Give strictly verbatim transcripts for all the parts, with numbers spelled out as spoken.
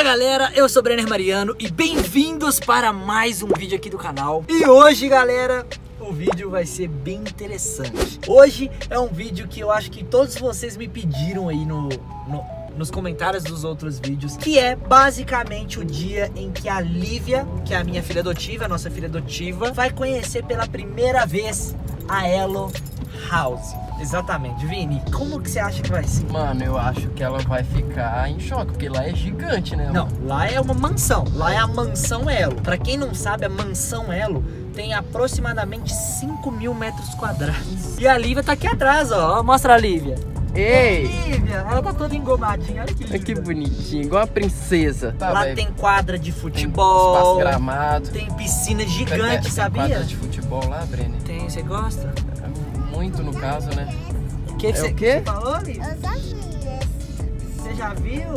galera, eu sou o Brenner Mariano e bem-vindos para mais um vídeo aqui do canal. E hoje, galera, o vídeo vai ser bem interessante. Hoje é um vídeo que eu acho que todos vocês me pediram aí no, no, nos comentários dos outros vídeos, que é basicamente o dia em que a Lívia, que é a minha filha adotiva, a nossa filha adotiva, vai conhecer pela primeira vez a Elo House. Exatamente, Vini, como que você acha que vai ser? Mano, eu acho que ela vai ficar em choque, porque lá é gigante, né? Não, lá é uma mansão, lá é a mansão Elo. Pra quem não sabe, a mansão Elo tem aproximadamente cinco mil metros quadrados. E a Lívia tá aqui atrás, ó, mostra a Lívia. Ei! Lívia, ela tá toda engomadinha, olha que linda. Que bonitinha, igual a princesa. Tá, lá véio. Tem quadra de Tem futebol, espaço gramado. tem piscina gigante, tem, tem sabia? Quadra de futebol lá, Brenner? Tem, você gosta? Muito no caso, né? Que que é cê, o quê? Você falou, Lívia? Eu já vi. Você já viu?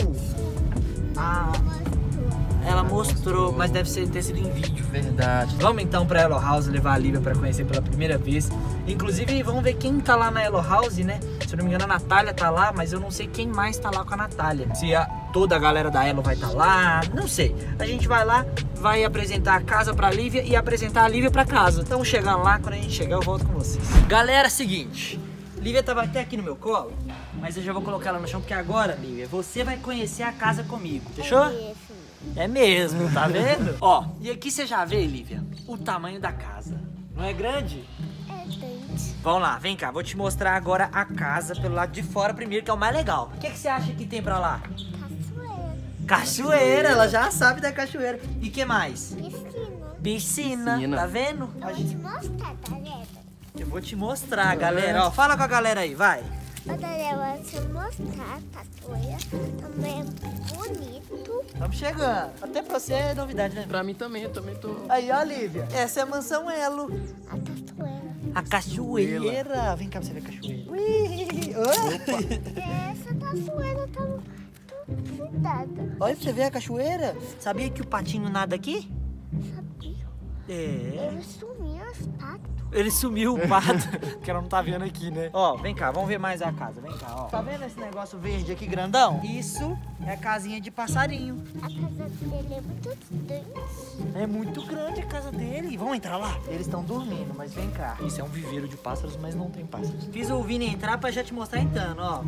Ah, ela mostrou, mas deve ser, ter sido em vídeo. Verdade. Vamos então pra Elo House levar a Lívia pra conhecer pela primeira vez. Inclusive, vamos ver quem tá lá na Elo House, né? Se eu não me engano, a Natália tá lá, mas eu não sei quem mais tá lá com a Natália. Se a, toda a galera da Elo vai tá lá, não sei. A gente vai lá, vai apresentar a casa pra Lívia e apresentar a Lívia pra casa. Então, chegando lá, quando a gente chegar, eu volto com vocês. Galera, seguinte. Lívia tava até aqui no meu colo, mas eu já vou colocar ela no chão, porque agora, Lívia, você vai conhecer a casa comigo. Fechou? É mesmo, tá vendo? Ó, e aqui você já vê, Lívia, o tamanho da casa. Não é grande? É grande. Vamos lá, vem cá, vou te mostrar agora a casa pelo lado de fora primeiro, que é o mais legal. O que, que você acha que tem pra lá? Cachoeira. Cachoeira, ela já sabe da cachoeira. E que mais? Piscina. Piscina, Piscina. tá vendo? Eu vou te mostrar, galera. Eu vou te mostrar, galera. Ó, fala com a galera aí, vai. Ô, galera, eu vou te mostrar a cachoeira. Também é bonito. Estamos chegando. Até pra você é novidade, né? Pra mim também, eu também tô... Aí, ó, Lívia. Essa é a mansão Elo. A cachoeira. A cachoeira. Vem cá pra você ver a cachoeira. Ui. Oi. Essa cachoeira tá tudo cuidada. Olha pra você ver a cachoeira. Sabia que o patinho nada aqui? Sabia? É. Eu sumi as patas. Ele sumiu o pato, que ela não tá vendo aqui, né? Ó, vem cá, vamos ver mais a casa. Vem cá, ó. Tá vendo esse negócio verde aqui, grandão? Isso é a casinha de passarinho. A casa dele é muito grande. É muito grande a casa dele. Vamos entrar lá? Eles estão dormindo, mas vem cá. Isso é um viveiro de pássaros, mas não tem pássaros. Fiz o Vini entrar pra já te mostrar entrando, ó.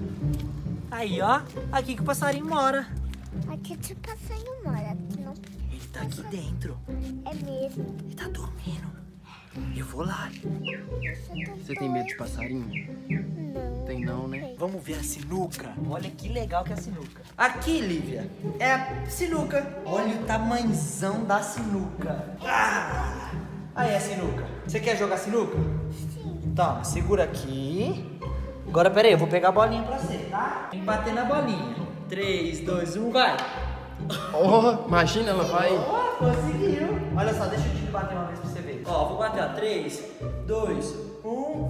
Aí, ó. Aqui que o passarinho mora. Aqui de passarinho mora. Aqui não. Ele tá aqui dentro. É mesmo. Ele tá dormindo. Eu vou lá. Você tem medo de passarinho? Não. Tem não, né? Vamos ver a sinuca. Olha que legal que é a sinuca. Aqui, Lívia, é a sinuca. Olha o tamanzão da sinuca. Ah! Aí a sinuca. Você quer jogar sinuca? Sim. Toma, segura aqui. Agora, pera aí, eu vou pegar a bolinha pra você, tá? Tem que bater na bolinha. três, dois, um, vai. Oh, imagina, ela vai... Ó, conseguiu. Olha só, deixa eu te bater uma vez pra você ver. Ó, vou bater, ó. três, dois, um.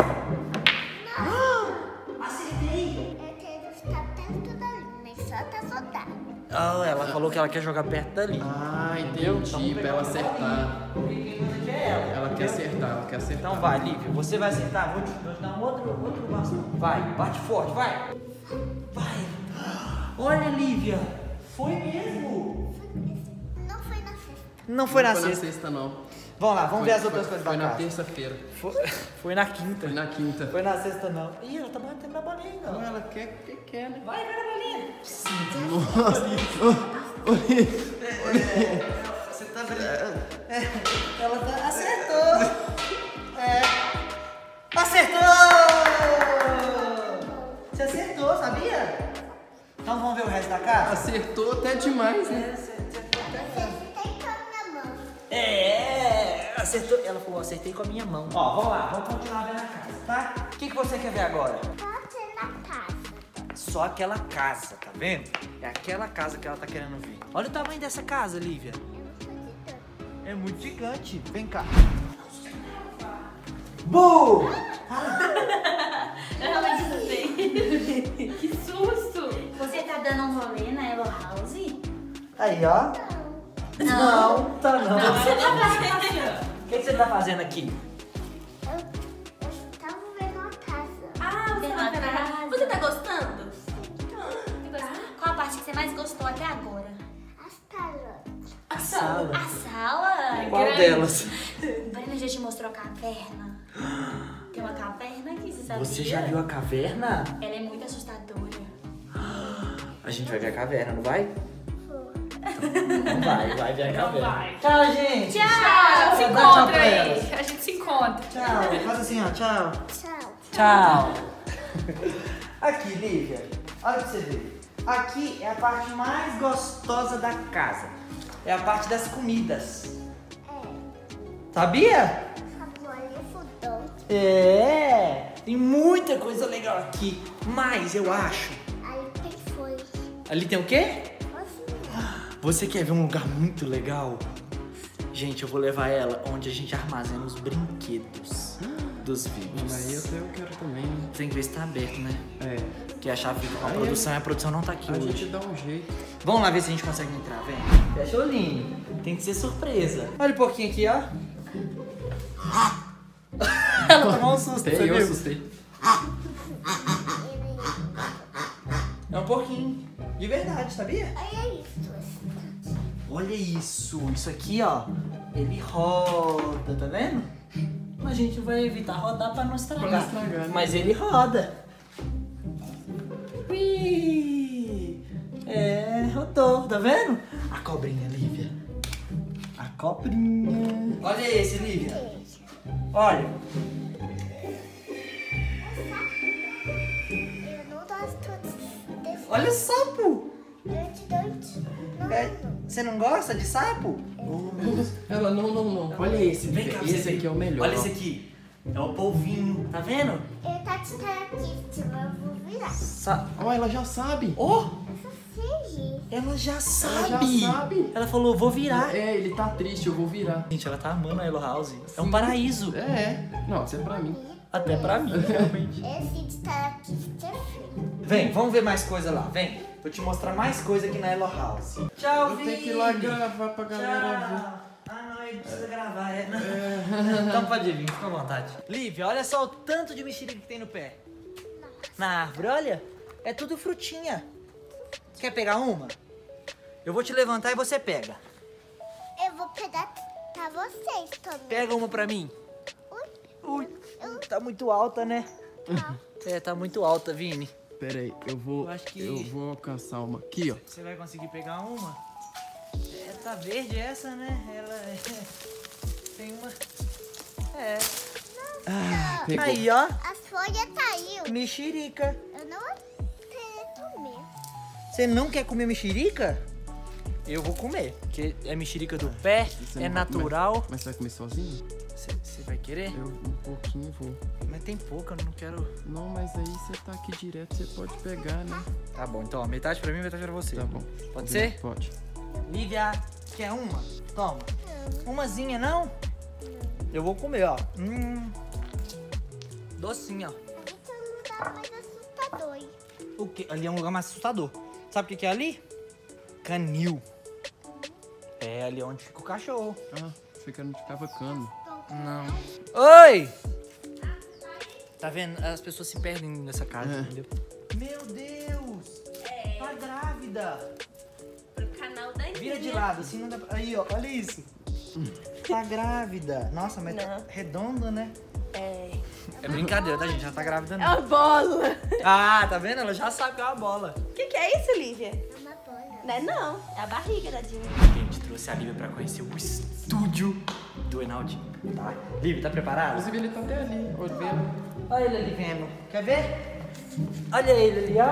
Não! Acertei! Eu quero ficar perto da linha, só tá soldado. Ah, ela falou que ela quer jogar perto dali. Ah, entendi, pra ela acertar. Porque quem manda aqui é ela. Ela quer acertar, ela quer acertar. Então vai, Lívia, você vai acertar. Vou te, vou te dar um outro, outro bastão. Vai, bate forte, vai. Vai. Olha, Lívia, foi mesmo. Não foi na sexta. Não foi na Não foi na sexta. sexta, não. Vamos lá, vamos Foi- ver as foi- outras coisas Foi da na casa. terça-feira. Foi, foi na quinta. Foi na quinta. Foi na sexta, não. Ih, ela tá batendo na bolinha ainda. Não, ela quer que quer, né? Vai, vai na bolinha. Você tá brincando. É, ela tá... Acertou. É. Acertou! Você acertou, sabia? Então vamos ver o resto da casa? Acertou até demais, né? Você tem com a minha mão. É, acertou. Ela falou, acertei com a minha mão. Ó, vamos lá, vamos continuar vendo a casa, tá? O que, que você quer ver agora? Pode ser na casa. Só aquela casa, tá vendo? É aquela casa que ela tá querendo ver. Olha o tamanho dessa casa, Lívia. Eu não sou de tanto. É muito gigante. Vem cá. Bu! Eu realmente assustei. Que susto! Você tá dando um rolê na Elo House? Aí, ó. Não, tá não. O que você tá fazendo? O que, que você tá fazendo aqui? Eu, eu tava vendo a casa. Ah, você, Vendo tá a casa. você tá gostando? Tá gostando? Qual a parte que você mais gostou até agora? sala. A sala? Qual Grande. delas? Brenda já te mostrou a caverna. Tem uma caverna aqui, você sabia? Você já viu a caverna? Ela é muito assustadora. A gente vai ver a caverna, não vai? Vou. Não vai, vai ver a Não caverna. vai. Tchau, gente. Tchau, a gente se Dá tchau encontra pra aí. elas. A gente se encontra. Tchau. Faz assim, ó. Tchau. Tchau. Tchau. Aqui, Lívia. Olha pra você ver. Aqui é a parte mais gostosa da casa. É a parte das comidas. É. Sabia? Sabor de fudão. É. Tem muita coisa legal aqui. Mas eu acho... Aí quem foi? Ali tem o quê? Você. Você quer ver um lugar muito legal? Gente, eu vou levar ela onde a gente armazena os brinquedos dos vídeos. Mas eu, eu quero também. Tem que ver se tá aberto, né? É. Porque a chave fica com a Aí produção e a produção não tá aqui A hoje. gente dá um jeito. Vamos lá ver se a gente consegue entrar, vem. Fecha o olhinho. Tem que ser surpresa. Olha um pouquinho aqui, ó. Ela tomou um susto, Até você eu viu? assustei. É um pouquinho. De verdade, sabia? Olha isso. Olha isso. Isso aqui, ó. Ele roda, tá vendo? A gente vai evitar rodar pra não estragar. Pra não estragar, né? Mas ele roda. Ui. É, rodou, tá vendo? A cobrinha, Lívia. A cobrinha. Olha esse, Lívia. Olha. Eu não gosto desse. Olha o sapo. Doente, doente. Não, É, não. você não gosta de sapo? Oh, meu Deus. Ela, não, não, não. Olha esse. Vem cá, pra você Esse ver. aqui é o melhor. Olha esse aqui. É o polvinho, tá vendo? Ele tá te aqui, eu vou virar. Sa Ó, ela já sabe. oh, Eu só sei. ela já Ela sabe. já sabe. Ela falou, vou virar. É, ele tá triste, eu vou virar. Gente, ela tá amando a Elo House. É um paraíso. É. Não, isso é pra mim. Até pra mim, realmente. Esse de estar aqui é feio. Vem, vamos ver mais coisa lá. Vem. Vou te mostrar mais coisa aqui na Elo House. Tchau, Eu Vini. tenho que ir lá gravar pra galera ver. Tchau. Ah, não, ele precisa gravar, é. Então pode vir, fica à vontade. Lívia, olha só o tanto de mexerica que tem no pé. Na árvore, olha. É tudo frutinha. Quer pegar uma? Eu vou te levantar e você pega. Eu vou pegar pra vocês também. Pega uma pra mim. Ui, Ui, tá muito alta, né? tá. É, tá muito alta, Vini. Pera aí, eu vou. Eu acho que- Eu vou alcançar uma. Aqui, ó. Você vai conseguir pegar uma? É, tá verde essa, né? Ela é... tem uma... É. Ah, pegou. Aí, ó. As folhas caiu. Mexerica. Eu não quero comer. Você não quer comer mexerica? Eu vou comer. Porque é mexerica do pé, Você é não vai natural. comer? Mas você vai comer sozinho? Você vai querer? Eu um pouquinho vou. Mas tem pouca, eu não quero... Não, mas aí você tá aqui direto, você pode pegar, né? Tá bom, então, ó, metade pra mim, metade pra você. Tá bom. Pode ser? Pode. Lívia, quer uma? Toma. Umazinha, não? Eu vou comer, ó. Hum. Docinha, ó. Isso é um lugar mais assustador. O quê? Ali é um lugar mais assustador. Sabe o que que é ali? Canil. É ali onde fica o cachorro. Ah, você que não te cavacando. Não. Oi! Tá vendo? As pessoas se perdem nessa casa, É. entendeu? Meu Deus! Tá grávida! Pro canal da Vira de lado, assim não dá pra... Aí, ó, olha isso. Tá grávida. Nossa, mas tá Não. redonda, né? É. É brincadeira, tá, gente? Já tá grávida, É não. uma bola. Ah, tá vendo? Ela já sabe que é uma bola. O que, que é isso, Lívia? É uma bola. Não é não. É a barriga da Dinha. A gente trouxe a Lívia pra conhecer o estúdio do Enaldinho, tá? Lívia, tá preparada? Inclusive ele tá até ali, olhando. Olha ele ali vendo. Quer ver? Olha ele ali,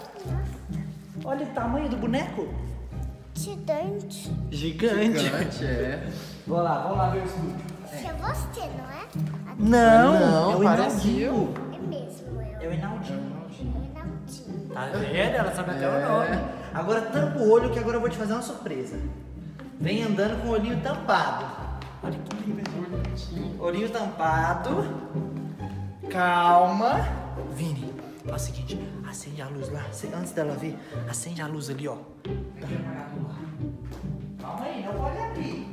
ó. Olha o tamanho do boneco. Gigante. Gigante. Gigante, é. Vamos lá, vamos lá ver o estúdio. Isso é você, não é? Não, Não, é o parece Enaldinho. É mesmo, eu. É o Enaldinho. É Naldinho. Tá vendo? Ela sabe até o É. nome. Agora tampa o olho que agora eu vou te fazer uma surpresa. Vem andando com o olhinho tampado. Olha que lindo. Olhinho tampado. Calma. Vini, faz o seguinte, acende a luz lá. Cê- Antes dela ver, acende a luz ali, ó. Calma aí, não pode abrir.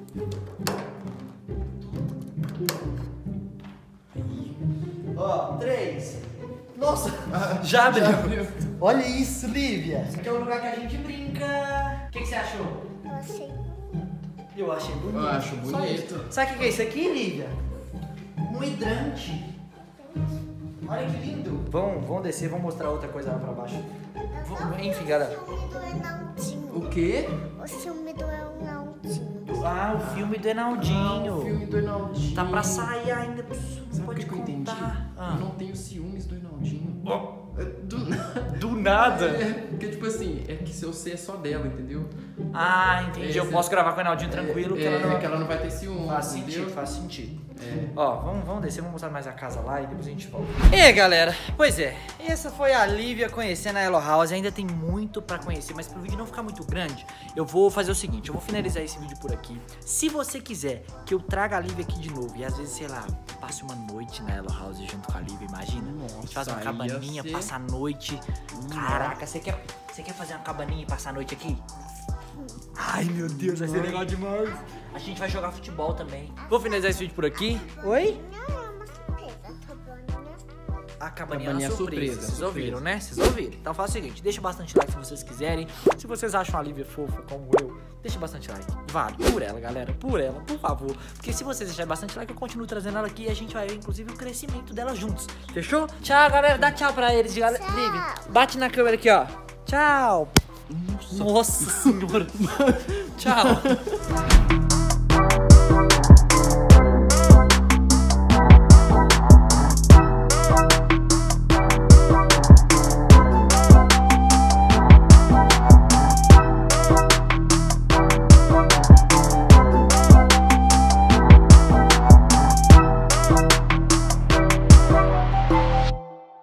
Ó, três. Nossa, já abriu. Já abriu. Olha isso, Lívia. Esse aqui é o lugar que a gente brinca. O que, que você achou? Eu achei. Eu achei bonito. Eu acho Só bonito. isso. Sabe o que é isso aqui, Lívia? Um hidrante. Olha que lindo. Vamos, vamos descer, vamos mostrar outra coisa lá pra baixo. Vamos, enfim, galera. O filme do Enaldinho. O quê? O filme do Enaldinho. Ah, o filme do Enaldinho. O filme do Enaldinho. Tá pra sair ainda. Não Sabe pode o que eu entendi? contar. Ah. Eu não tenho ciúmes do Enaldinho. É, Do nada. Do nada? É, porque, tipo assim, é que se eu sei é só dela, entendeu? Ah, entendi. Eu Esse- posso gravar com o Enaldinho tranquilo, que é, ela não... que ela não vai ter ciúmes, Faz entendeu? sentido, faz sentido. É. Ó, vamos, vamos descer, vamos mostrar mais a casa lá e depois a gente volta. E aí, galera? Pois é, essa foi a Lívia conhecendo a Elo House. Ainda tem muito pra conhecer, mas pro vídeo não ficar muito grande, eu vou fazer o seguinte, eu vou finalizar esse vídeo por aqui. Se você quiser que eu traga a Lívia aqui de novo e às vezes, sei lá, passe uma noite na Elo House junto com a Lívia, imagina? Nossa, A gente faz uma ia cabaninha, ser- passa a noite. Caraca, você quer, você quer fazer uma cabaninha e passar a noite aqui? Ai, meu Deus, vai ser legal demais. A gente vai jogar futebol também. Vou finalizar esse vídeo por aqui. Oi? Não é uma surpresa, tô dando minha A cabaninha, Cabaninha é surpresa. surpresa, Vocês surpresa. ouviram, né? Vocês ouviram. Então faz o seguinte, deixa bastante like se vocês quiserem. Se vocês acham a Lívia fofa como eu, deixa bastante like. Vale, por ela, galera, por ela, por favor. Porque se vocês deixarem bastante like, eu continuo trazendo ela aqui e a gente vai ver, inclusive, o crescimento dela juntos. Fechou? Tchau, galera. Dá tchau pra eles, galera. Tchau. Lívia, bate na câmera aqui, ó. Tchau. Nossa senhora. Tchau.